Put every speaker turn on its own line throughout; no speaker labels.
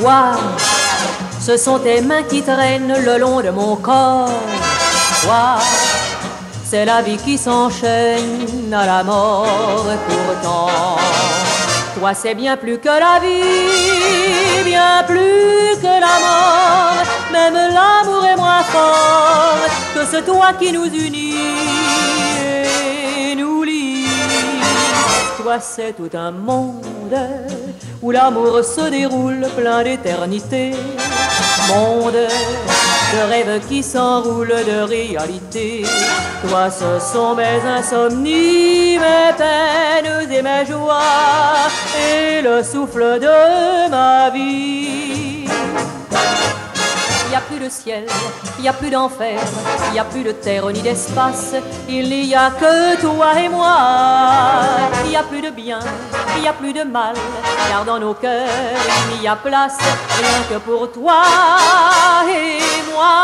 Toi, ce sont tes mains qui traînent le long de mon corps. Toi, c'est la vie qui s'enchaîne à la mort. Pourtant, toi c'est bien plus que la vie, bien plus que la mort. Même l'amour est moins fort que ce toi qui nous unit et nous lie. Toi c'est tout un monde où l'amour se déroule plein d'éternité. Monde de rêves qui s'enroulent de réalité. Toi ce sont mes insomnies, mes peines et mes joies, et le souffle de ma vie. Il n'y a plus de ciel, il n'y a plus d'enfer, il n'y a plus de terre ni d'espace. Il n'y a que toi et moi. Il n'y a plus de bien, il n'y a plus de mal, car dans nos cœurs il n'y a place rien que pour toi et moi.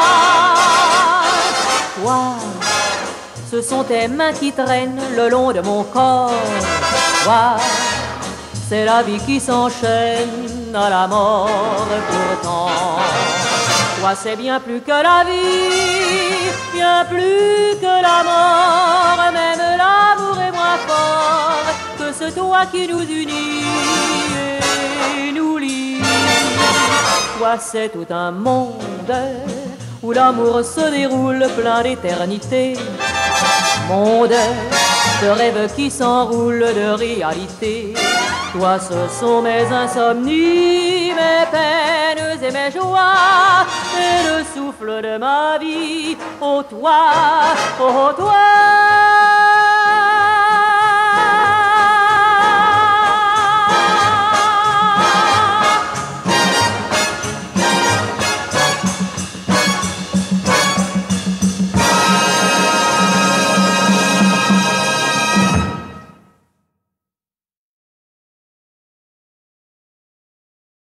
Toi, ce sont tes mains qui traînent le long de mon corps. Toi, c'est la vie qui s'enchaîne à la mort. Pourtant, toi c'est bien plus que la vie, bien plus que la mort. Même l'amour est moins fort que ce toi qui nous unit et nous lie. Toi c'est tout un monde où l'amour se déroule plein d'éternité. Monde de rêves qui s'enroulent de réalité. Toi ce sont mes insomnies, mes peines et mes joies, et le souffle de ma vie. Oh toi, oh toi.